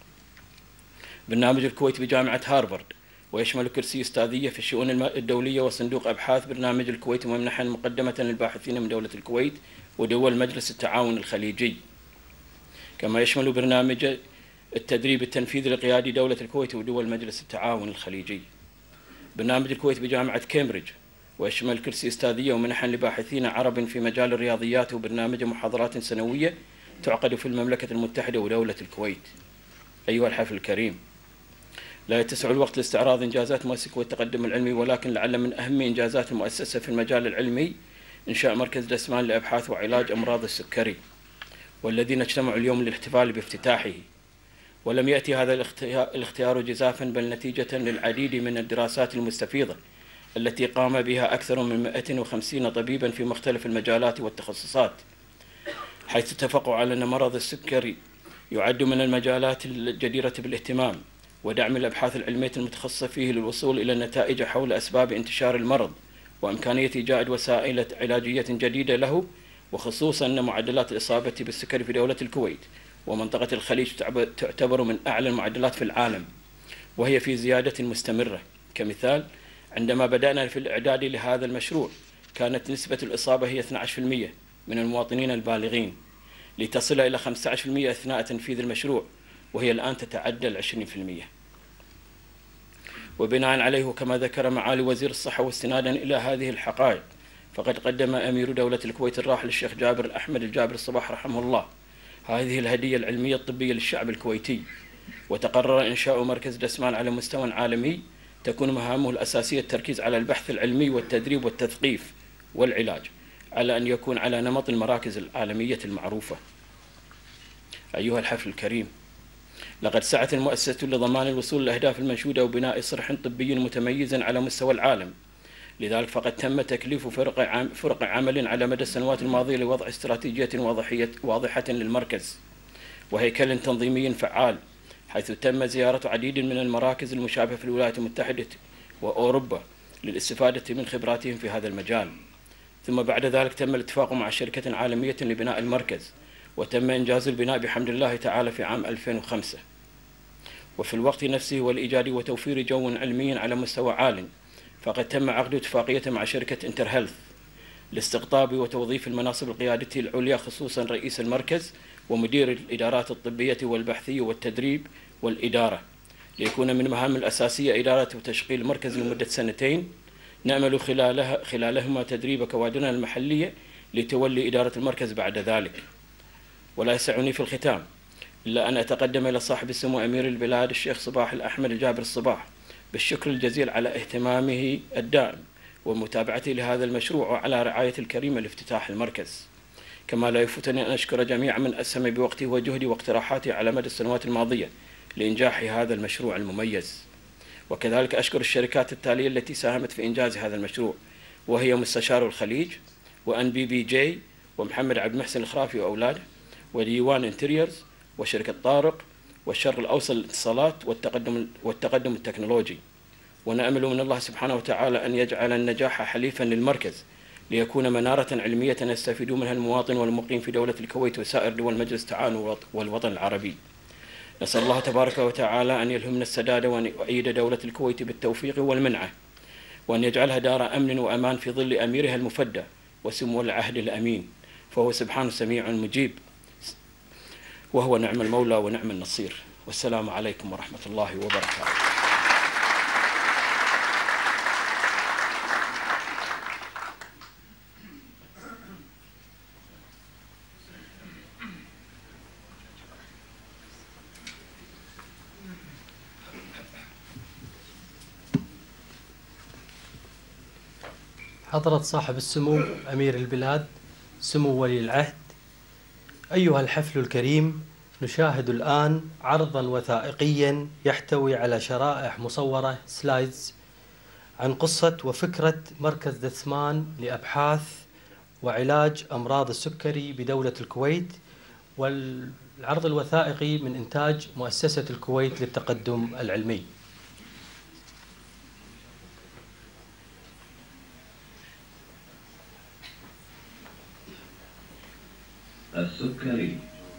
برنامج الكويت بجامعة هارفارد، ويشمل كرسي أستاذية في الشؤون الدولية وصندوق أبحاث برنامج الكويت ومنحا مقدمة للباحثين من دولة الكويت ودول مجلس التعاون الخليجي. كما يشمل برنامج التدريب التنفيذي لقيادي دولة الكويت ودول مجلس التعاون الخليجي. برنامج الكويت بجامعة كامبريدج، ويشمل كرسي أستاذية ومنحا لباحثين عرب في مجال الرياضيات وبرنامج محاضرات سنوية تعقد في المملكة المتحدة ودولة الكويت. أيها الحفل الكريم، لا يتسع الوقت لاستعراض إنجازات المؤسسة والتقدم العلمي، ولكن لعل من أهم إنجازات المؤسسة في المجال العلمي إنشاء مركز دسمان لأبحاث وعلاج أمراض السكري، والذي نجتمع اليوم للاحتفال بافتتاحه. ولم يأتي هذا الاختيار جزافا، بل نتيجة للعديد من الدراسات المستفيضة التي قام بها أكثر من مئة وخمسين طبيبا في مختلف المجالات والتخصصات، حيث اتفقوا على أن مرض السكري يعد من المجالات الجديرة بالاهتمام ودعم الأبحاث العلمية المتخصصة فيه للوصول إلى النتائج حول أسباب انتشار المرض وإمكانية إيجاد وسائل علاجية جديدة له، وخصوصا أن معدلات الإصابة بالسكري في دولة الكويت ومنطقة الخليج تعتبر من أعلى المعدلات في العالم، وهي في زيادة مستمرة. كمثال، عندما بدأنا في الإعداد لهذا المشروع كانت نسبة الإصابة هي اثني عشر بالمئة من المواطنين البالغين، لتصل إلى خمسة عشر بالمئة أثناء تنفيذ المشروع، وهي الآن تتعدى العشرين بالمئة. وبناء عليه كما ذكر معالي وزير الصحة واستنادا إلى هذه الحقائق، فقد قدم أمير دولة الكويت الراحل الشيخ جابر أحمد الجابر الصباح رحمه الله هذه الهدية العلمية الطبية للشعب الكويتي، وتقرر إنشاء مركز دسمان على مستوى عالمي تكون مهامه الأساسية التركيز على البحث العلمي والتدريب والتثقيف والعلاج، على أن يكون على نمط المراكز العالمية المعروفة. أيها الحفل الكريم، لقد سعت المؤسسة لضمان الوصول للأهداف المنشودة وبناء صرح طبي متميز على مستوى العالم، لذلك فقد تم تكليف فرق فرق عمل على مدى السنوات الماضية لوضع استراتيجية واضحة للمركز وهيكل تنظيمي فعال، حيث تم زيارة عديد من المراكز المشابهة في الولايات المتحدة وأوروبا للاستفادة من خبراتهم في هذا المجال. ثم بعد ذلك تم الاتفاق مع شركة عالمية لبناء المركز، وتم إنجاز البناء بحمد الله تعالى في عام ألفين وخمسة، وفي الوقت نفسه والإيجاد وتوفير جو علمي على مستوى عال، فقد تم عقد اتفاقية مع شركة انتر هيلث لاستقطاب وتوظيف المناصب القيادية العليا، خصوصا رئيس المركز ومدير الإدارات الطبية والبحثية والتدريب والإدارة، ليكون من مهام الأساسية إدارة وتشغيل المركز لمدة سنتين، نأمل خلالها خلالهما تدريب كوادرنا المحلية لتولي إدارة المركز بعد ذلك. ولا يسعني في الختام إلا أن أتقدم إلى صاحب السمو أمير البلاد الشيخ صباح الأحمد الجابر الصباح بالشكر الجزيل على اهتمامه الدائم ومتابعته لهذا المشروع، وعلى رعاية الكريمة لافتتاح المركز. كما لا يفوتني أن أشكر جميع من أسهم بوقته وجهده واقتراحاته على مدى السنوات الماضية لإنجاح هذا المشروع المميز. وكذلك أشكر الشركات التالية التي ساهمت في إنجاز هذا المشروع، وهي مستشار الخليج وأن بي بي جي ومحمد عبد المحسن الخرافي وأولاده وديوان انتريورز وشركة طارق والشرق الأوسط للاتصالات والتقدم والتقدم التكنولوجي. ونأمل من الله سبحانه وتعالى أن يجعل النجاح حليفا للمركز ليكون منارة علمية يستفيد منها المواطن والمقيم في دولة الكويت وسائر دول مجلس التعاون والوطن العربي. نسأل الله تبارك وتعالى أن يلهمنا السداد وأن يؤيد دولة الكويت بالتوفيق والمنعة، وأن يجعلها دار أمن وأمان في ظل أميرها المفدى وسمو العهد الأمين، فهو سبحانه سميع مجيب، وهو نعم المولى ونعم النصير. والسلام عليكم ورحمة الله وبركاته. حضرة صاحب السمو أمير البلاد سمو ولي العهد، أيها الحفل الكريم، نشاهد الآن عرضا وثائقيا يحتوي على شرائح مصورة سلايدز عن قصة وفكرة مركز دسمان لأبحاث وعلاج أمراض السكري بدولة الكويت، والعرض الوثائقي من إنتاج مؤسسة الكويت للتقدم العلمي. السكري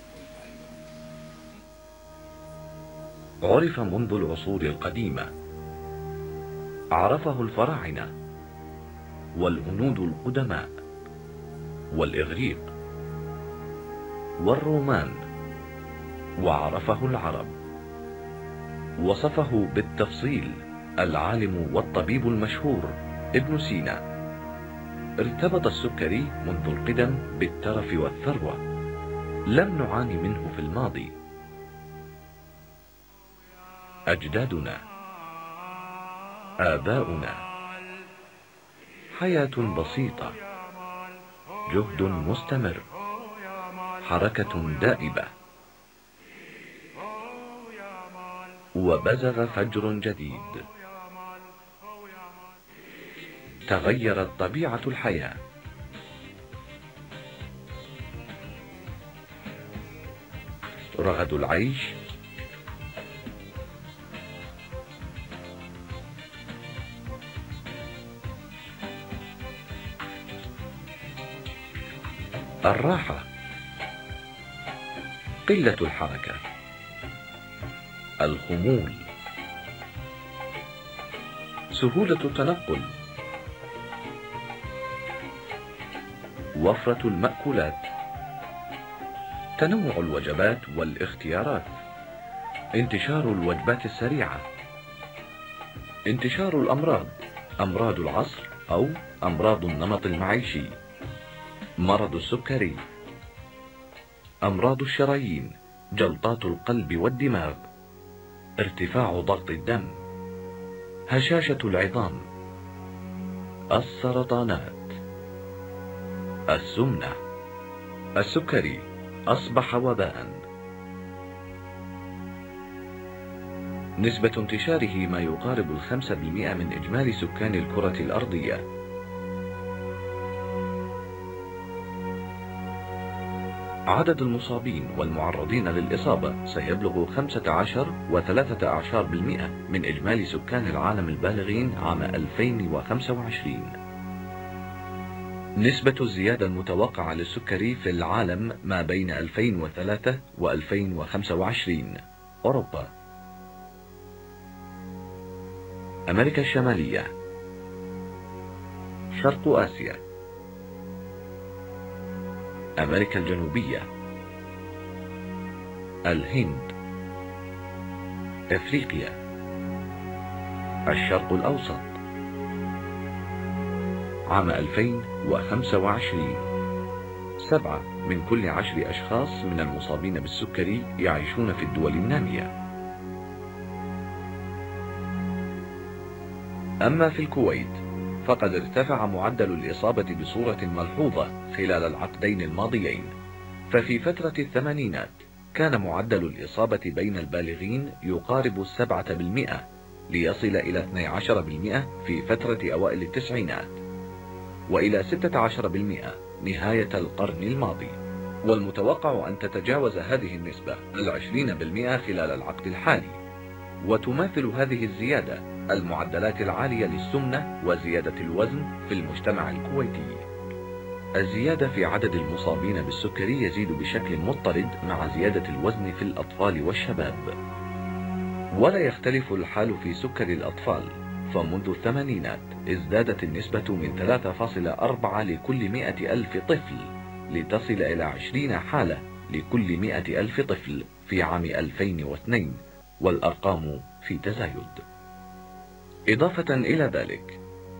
عرف منذ العصور القديمة، عرفه الفراعنة والهنود القدماء والإغريق والرومان، وعرفه العرب. وصفه بالتفصيل العالم والطبيب المشهور ابن سينا. ارتبط السكري منذ القدم بالترف والثروة، لم نعاني منه في الماضي. أجدادنا آباؤنا. حياة بسيطة، جهد مستمر، حركة دائبة، وبزغ فجر جديد. تغيرت طبيعة الحياة. رغد العيش، الراحة، قلة الحركة، الخمول، سهولة التنقل، وفرة المأكولات، تنوع الوجبات والاختيارات، انتشار الوجبات السريعة، انتشار الأمراض، أمراض العصر أو أمراض النمط المعيشي، مرض السكري، أمراض الشرايين، جلطات القلب والدماغ، ارتفاع ضغط الدم، هشاشة العظام، السرطانات، السمنة. السكري أصبح وباء. نسبة انتشاره ما يقارب الخمسة بالمئة من إجمالي سكان الكرة الأرضية. عدد المصابين والمعرضين للإصابة سيبلغ خمسة عشر وثلاثة أعشار بالمئة من إجمالي سكان العالم البالغين عام ألفين وخمسة وعشرين. نسبة الزيادة المتوقعة للسكري في العالم ما بين ألفين وثلاثة وألفين وخمسة وعشرين. أوروبا، أمريكا الشمالية، شرق آسيا، أمريكا الجنوبية، الهند، أفريقيا، الشرق الأوسط. عام ألفين وخمسة وعشرين، سبعة من كل عشر أشخاص من المصابين بالسكري يعيشون في الدول النامية. أما في الكويت فقد ارتفع معدل الإصابة بصورة ملحوظة خلال العقدين الماضيين، ففي فترة الثمانينات كان معدل الإصابة بين البالغين يقارب السبعة بالمئة ليصل إلى اثني عشر بالمئة في فترة أوائل التسعينات، وإلى ستة عشر بالمئة نهاية القرن الماضي، والمتوقع أن تتجاوز هذه النسبة العشرين بالمئة خلال العقد الحالي. وتماثل هذه الزيادة المعدلات العالية للسمنة وزيادة الوزن في المجتمع الكويتي. الزيادة في عدد المصابين بالسكري يزيد بشكل مضطرد مع زيادة الوزن في الأطفال والشباب. ولا يختلف الحال في سكر الأطفال، فمنذ الثمانينات ازدادت النسبة من ثلاثة فاصلة أربعة لكل مئة ألف طفل لتصل إلى عشرين حالة لكل مئة ألف طفل في عام ألفين واثنين، والأرقام في تزايد. إضافة إلى ذلك،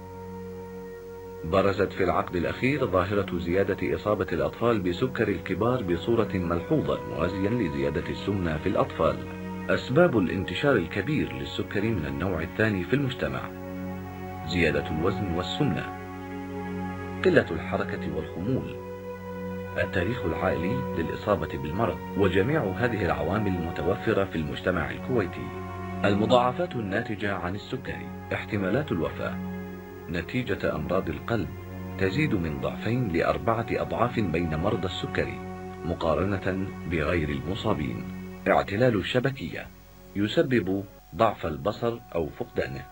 برزت في العقد الأخير ظاهرة زيادة إصابة الأطفال بسكر الكبار بصورة ملحوظة موازيا لزيادة السمنة في الأطفال. أسباب الانتشار الكبير للسكري من النوع الثاني في المجتمع: زيادة الوزن والسمنة، قلة الحركة والخمول، التاريخ العائلي للإصابة بالمرض، وجميع هذه العوامل المتوفرة في المجتمع الكويتي. المضاعفات الناتجة عن السكري: احتمالات الوفاة نتيجة أمراض القلب تزيد من ضعفين لأربعة أضعاف بين مرضى السكري مقارنة بغير المصابين. اعتلال الشبكية يسبب ضعف البصر أو فقدانه.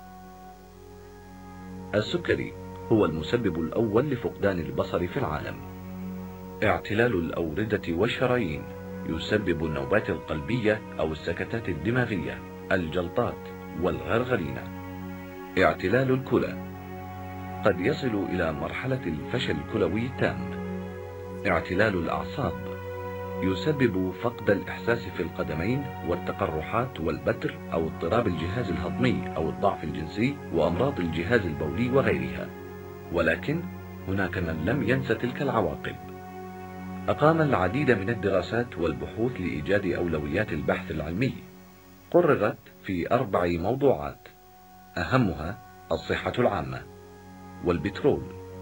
السكري هو المسبب الأول لفقدان البصر في العالم. اعتلال الأوردة والشرايين يسبب النوبات القلبية أو السكتات الدماغية، الجلطات والغرغرينة. اعتلال الكلى قد يصل إلى مرحلة الفشل الكلوي التام. اعتلال الأعصاب يسبب فقد الإحساس في القدمين والتقرحات والبتر أو اضطراب الجهاز الهضمي أو الضعف الجنسي وأمراض الجهاز البولي وغيرها، ولكن هناك من لم ينس تلك العواقب. أقام العديد من الدراسات والبحوث لإيجاد أولويات البحث العلمي، قررت في أربع موضوعات: أهمها الصحة العامة والبترول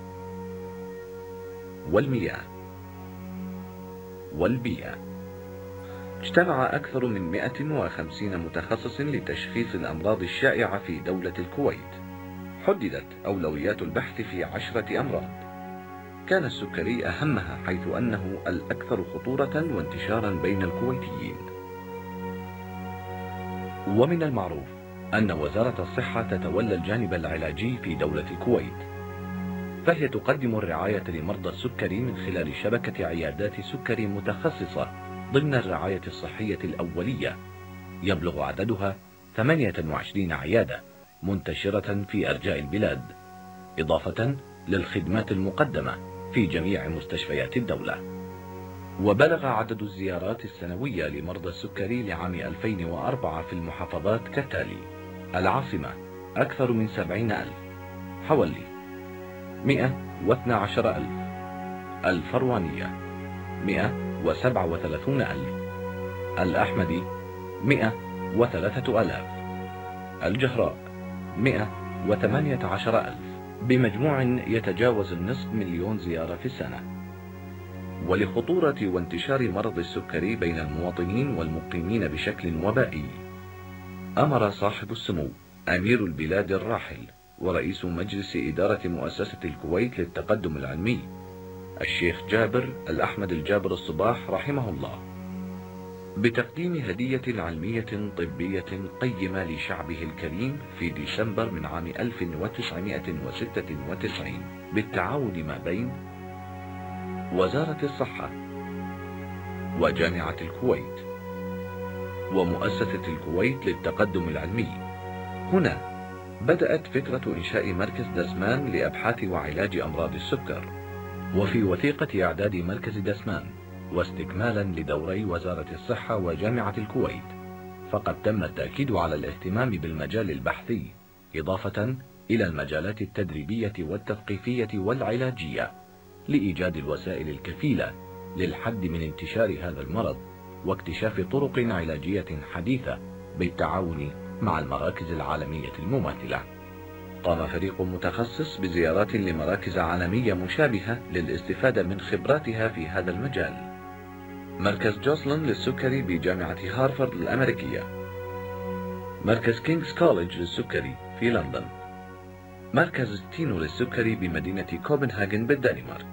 والمياه والبيئة. اجتمع أكثر من مئة وخمسين متخصص لتشخيص الأمراض الشائعة في دولة الكويت. حددت أولويات البحث في عشرة أمراض، كان السكري أهمها حيث أنه الأكثر خطورة وانتشارا بين الكويتيين. ومن المعروف أن وزارة الصحة تتولى الجانب العلاجي في دولة الكويت، فهي تقدم الرعاية لمرضى السكري من خلال شبكة عيادات سكري متخصصة ضمن الرعاية الصحية الأولية، يبلغ عددها ثمانية وعشرين عيادة منتشرة في أرجاء البلاد، إضافة للخدمات المقدمة في جميع مستشفيات الدولة. وبلغ عدد الزيارات السنوية لمرضى السكري لعام ألفين وأربعة في المحافظات كالتالي: العاصمة أكثر من سبعين ألف، حولي مئة واثنى عشر ألف، الفروانية مئة وسبعة وثلاثون ألف، الأحمدي مئة وثلاثة آلاف، الجهراء مئة وثمانية عشر ألف، بمجموع يتجاوز النصف مليون زيارة في السنة. ولخطورة وانتشار مرض السكري بين المواطنين والمقيمين بشكل وبائي، أمر صاحب السمو أمير البلاد الراحل ورئيس مجلس إدارة مؤسسة الكويت للتقدم العلمي الشيخ جابر الأحمد الجابر الصباح رحمه الله بتقديم هدية علمية طبية قيمة لشعبه الكريم في ديسمبر من عام ألف وتسعمئة وستة وتسعين بالتعاون ما بين وزارة الصحة وجامعة الكويت ومؤسسة الكويت للتقدم العلمي. هنا بدأت فكرة إنشاء مركز دسمان لأبحاث وعلاج أمراض السكر. وفي وثيقة إعداد مركز دسمان واستكمالا لدوري وزارة الصحة وجامعة الكويت، فقد تم التأكيد على الاهتمام بالمجال البحثي إضافة إلى المجالات التدريبية والتثقيفية والعلاجية لإيجاد الوسائل الكفيلة للحد من انتشار هذا المرض واكتشاف طرق علاجية حديثة بالتعاون مع المراكز العالمية المماثلة. قام فريق متخصص بزيارات لمراكز عالمية مشابهة للاستفادة من خبراتها في هذا المجال: مركز جوسلين للسكري بجامعة هارفارد الأمريكية، مركز كينغز كوليدج للسكري في لندن، مركز ستينو للسكري بمدينة كوبنهاجن بالدنمارك.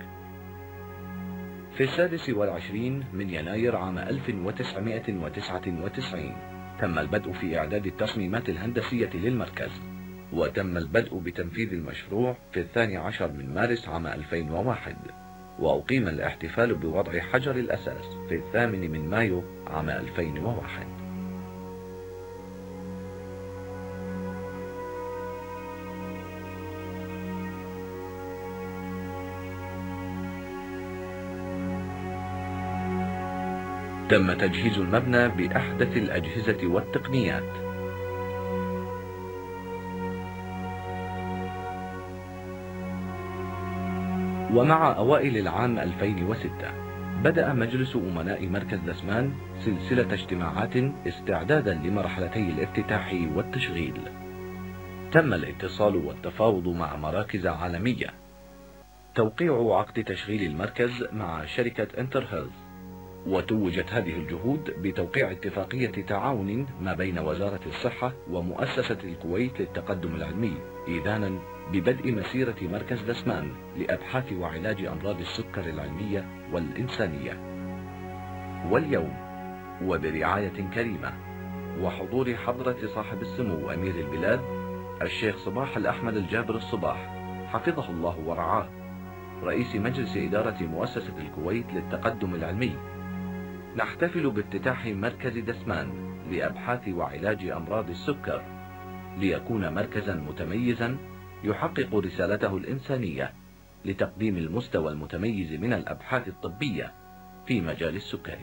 في السادس والعشرين من يناير عام ألف وتسعمئة وتسعة وتسعين تم البدء في إعداد التصميمات الهندسية للمركز، وتم البدء بتنفيذ المشروع في الثاني عشر من مارس عام ألفين وواحد، وأقيم الاحتفال بوضع حجر الأساس في الثامن من مايو عام ألفين وواحد. تم تجهيز المبنى بأحدث الأجهزة والتقنيات. ومع أوائل العام ألفين وستة بدأ مجلس أمناء مركز دسمان سلسلة اجتماعات استعدادا لمرحلتي الافتتاح والتشغيل. تم الاتصال والتفاوض مع مراكز عالمية، توقيع عقد تشغيل المركز مع شركة انتر هيلث، وتوجت هذه الجهود بتوقيع اتفاقية تعاون ما بين وزارة الصحة ومؤسسة الكويت للتقدم العلمي إذانا ببدء مسيرة مركز دسمان لأبحاث وعلاج أمراض السكر العلمية والإنسانية. واليوم وبرعاية كريمة وحضور حضرة صاحب السمو أمير البلاد الشيخ صباح الأحمد الجابر الصباح حفظه الله ورعاه، رئيس مجلس إدارة مؤسسة الكويت للتقدم العلمي، نحتفل بافتتاح مركز دسمان لأبحاث وعلاج أمراض السكر، ليكون مركزا متميزا يحقق رسالته الإنسانية لتقديم المستوى المتميز من الأبحاث الطبية في مجال السكري.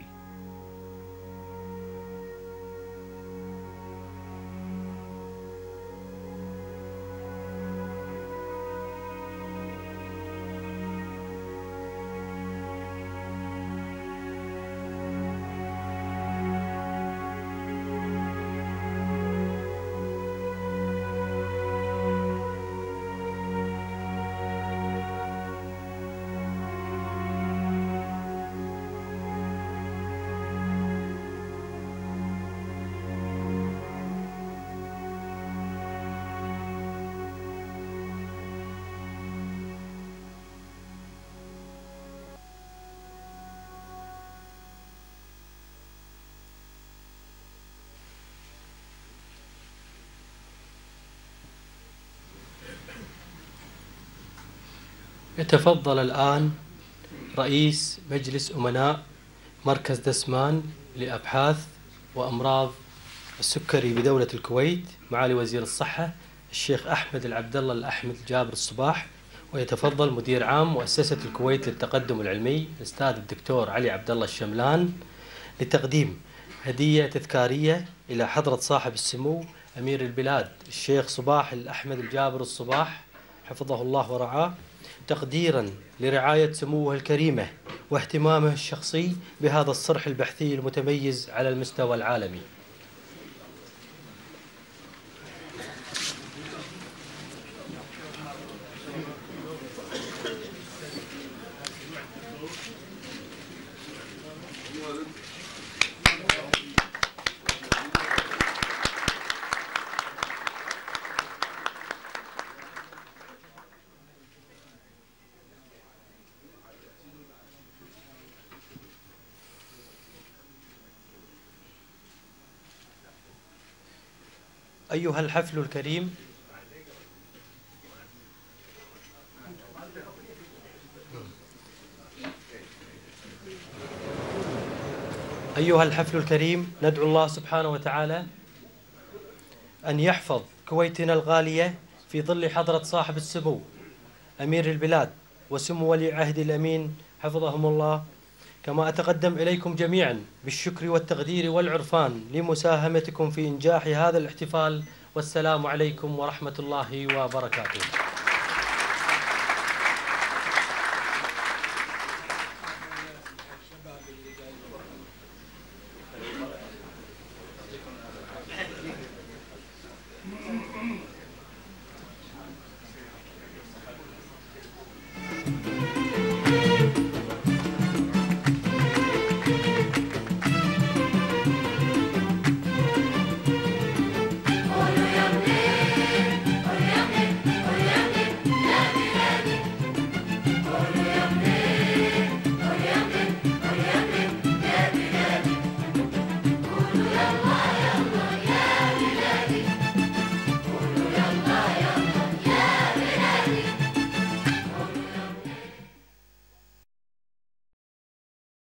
يتفضل الآن رئيس مجلس أمناء مركز دسمان لأبحاث وأمراض السكري بدولة الكويت معالي وزير الصحة الشيخ أحمد العبد الله الأحمد جابر الصباح، ويتفضل مدير عام مؤسسة الكويت للتقدم العلمي الأستاذ الدكتور علي عبد الله الشملان لتقديم هدية تذكارية إلى حضرة صاحب السمو أمير البلاد الشيخ صباح الأحمد الجابر الصباح حفظه الله ورعاه، تقديرا لرعاية سموه الكريمة واهتمامه الشخصي بهذا الصرح البحثي المتميز على المستوى العالمي. أيها الحفل الكريم، أيها الحفل الكريم، ندعو الله سبحانه وتعالى أن يحفظ كويتنا الغالية في ظل حضرة صاحب السمو أمير البلاد وسمو ولي عهد الأمين حفظهم الله، كما أتقدم إليكم جميعا بالشكر والتقدير والعرفان لمساهمتكم في إنجاح هذا الاحتفال، والسلام عليكم ورحمة الله وبركاته.